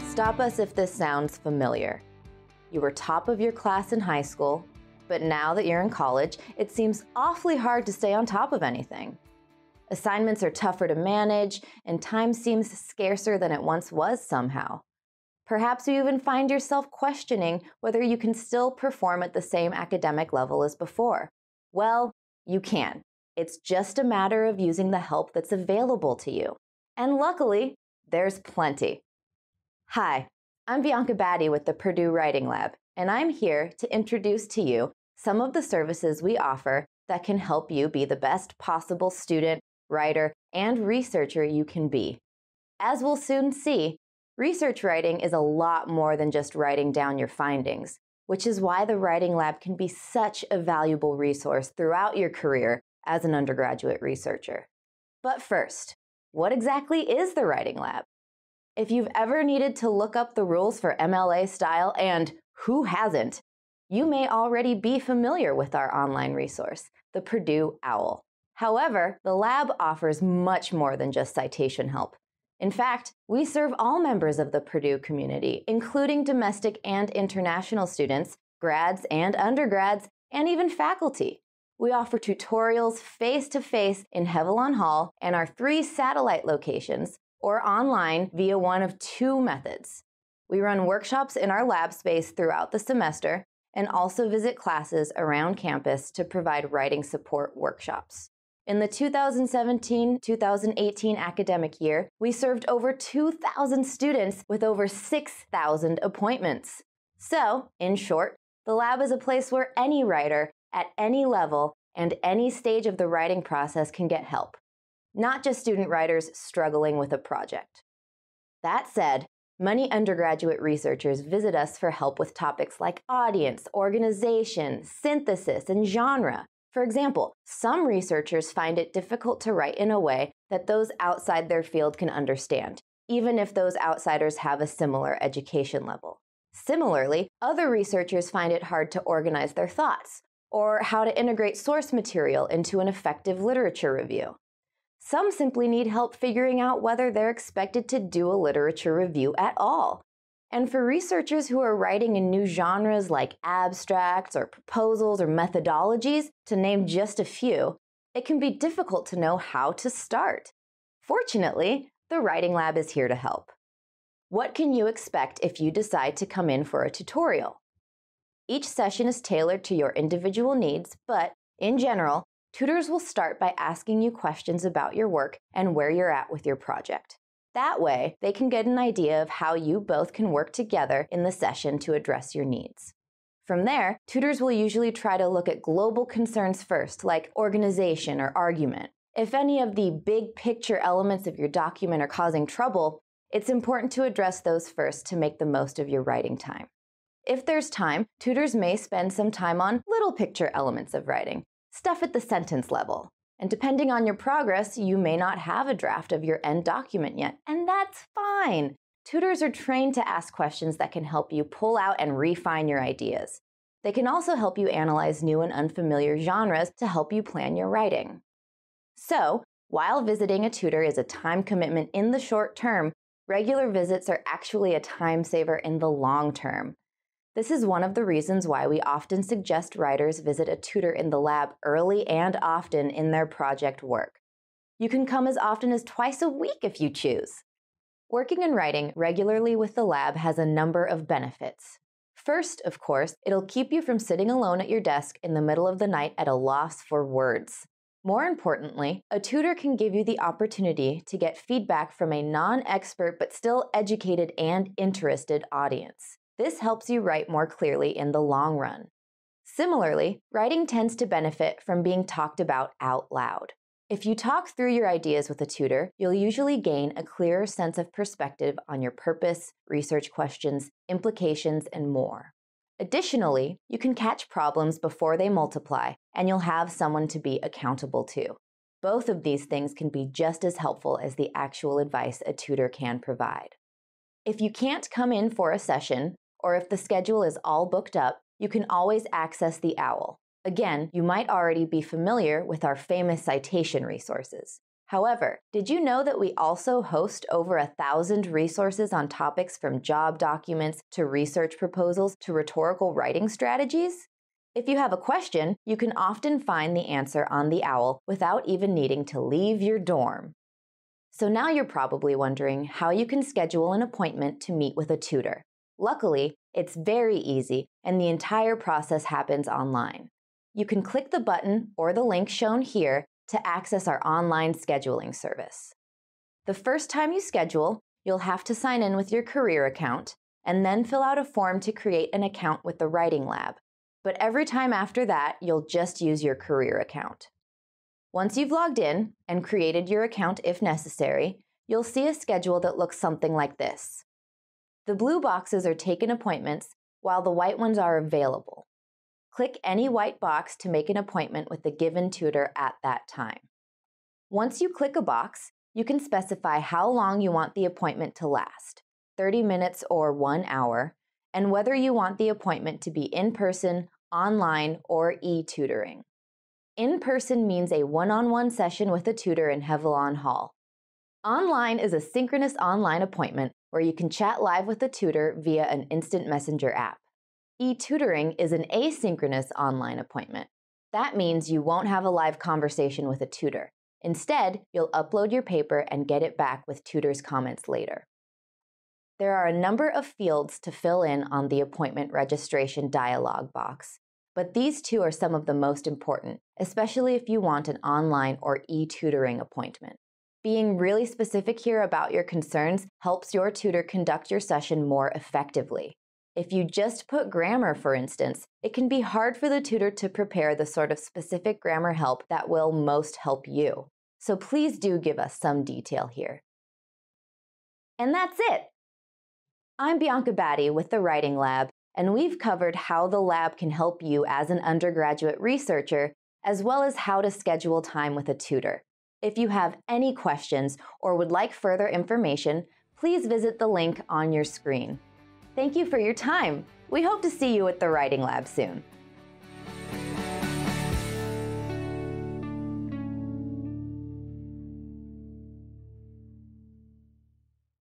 Stop us if this sounds familiar. You were top of your class in high school, but now that you're in college, it seems awfully hard to stay on top of anything. Assignments are tougher to manage, and time seems scarcer than it once was somehow. Perhaps you even find yourself questioning whether you can still perform at the same academic level as before. Well, you can. It's just a matter of using the help that's available to you. And luckily, there's plenty. Hi, I'm Bianca with the Purdue Writing Lab, and I'm here to introduce to you some of the services we offer that can help you be the best possible student, writer, and researcher you can be. As we'll soon see, research writing is a lot more than just writing down your findings, which is why the Writing Lab can be such a valuable resource throughout your career as an undergraduate researcher. But first, what exactly is the Writing Lab? If you've ever needed to look up the rules for MLA style, and who hasn't, you may already be familiar with our online resource, the Purdue OWL. However, the lab offers much more than just citation help. In fact, we serve all members of the Purdue community, including domestic and international students, grads and undergrads, and even faculty. We offer tutorials face-to-face in Hevelon Hall and our 3 satellite locations, or online via one of 2 methods. We run workshops in our lab space throughout the semester and also visit classes around campus to provide writing support workshops. In the 2017-2018 academic year, we served over 2,000 students with over 6,000 appointments. So, in short, the lab is a place where any writer at any level and any stage of the writing process can get help, not just student writers struggling with a project. That said, many undergraduate researchers visit us for help with topics like audience, organization, synthesis, and genre. For example, some researchers find it difficult to write in a way that those outside their field can understand, even if those outsiders have a similar education level. Similarly, other researchers find it hard to organize their thoughts, or how to integrate source material into an effective literature review. Some simply need help figuring out whether they're expected to do a literature review at all. And for researchers who are writing in new genres like abstracts or proposals or methodologies, to name just a few, it can be difficult to know how to start. Fortunately, the Writing Lab is here to help. What can you expect if you decide to come in for a tutorial? Each session is tailored to your individual needs, but in general, tutors will start by asking you questions about your work and where you're at with your project. That way, they can get an idea of how you both can work together in the session to address your needs. From there, tutors will usually try to look at global concerns first, like organization or argument. If any of the big picture elements of your document are causing trouble, it's important to address those first to make the most of your writing time. If there's time, tutors may spend some time on little picture elements of writing, stuff at the sentence level. And depending on your progress, you may not have a draft of your end document yet, and that's fine. Tutors are trained to ask questions that can help you pull out and refine your ideas. They can also help you analyze new and unfamiliar genres to help you plan your writing. So, while visiting a tutor is a time commitment in the short term, regular visits are actually a time saver in the long term. This is one of the reasons why we often suggest writers visit a tutor in the lab early and often in their project work. You can come as often as twice a week if you choose. Working and writing regularly with the lab has a number of benefits. First, of course, it'll keep you from sitting alone at your desk in the middle of the night at a loss for words. More importantly, a tutor can give you the opportunity to get feedback from a non-expert but still educated and interested audience. This helps you write more clearly in the long run. Similarly, writing tends to benefit from being talked about out loud. If you talk through your ideas with a tutor, you'll usually gain a clearer sense of perspective on your purpose, research questions, implications, and more. Additionally, you can catch problems before they multiply, and you'll have someone to be accountable to. Both of these things can be just as helpful as the actual advice a tutor can provide. If you can't come in for a session, or if the schedule is all booked up, you can always access the OWL. Again, you might already be familiar with our famous citation resources. However, did you know that we also host over 1,000 resources on topics from job documents to research proposals to rhetorical writing strategies? If you have a question, you can often find the answer on the OWL without even needing to leave your dorm. So now you're probably wondering how you can schedule an appointment to meet with a tutor. Luckily, it's very easy, and the entire process happens online. You can click the button or the link shown here to access our online scheduling service. The first time you schedule, you'll have to sign in with your career account and then fill out a form to create an account with the Writing Lab. But every time after that, you'll just use your career account. Once you've logged in and created your account if necessary, you'll see a schedule that looks something like this. The blue boxes are taken appointments, while the white ones are available. Click any white box to make an appointment with the given tutor at that time. Once you click a box, you can specify how long you want the appointment to last, 30 minutes or 1 hour, and whether you want the appointment to be in person, online, or e-tutoring. In person means a one-on-one session with a tutor in Hevelon Hall. Online is a synchronous online appointment where you can chat live with a tutor via an instant messenger app. E-tutoring is an asynchronous online appointment. That means you won't have a live conversation with a tutor. Instead, you'll upload your paper and get it back with tutor's comments later. There are a number of fields to fill in on the appointment registration dialog box, but these two are some of the most important, especially if you want an online or e-tutoring appointment. Being really specific here about your concerns helps your tutor conduct your session more effectively. If you just put grammar, for instance, it can be hard for the tutor to prepare the sort of specific grammar help that will most help you. So please do give us some detail here. And that's it! I'm Bianca Batty with the Writing Lab, and we've covered how the lab can help you as an undergraduate researcher, as well as how to schedule time with a tutor. If you have any questions or would like further information, please visit the link on your screen. Thank you for your time. We hope to see you at the Writing Lab soon.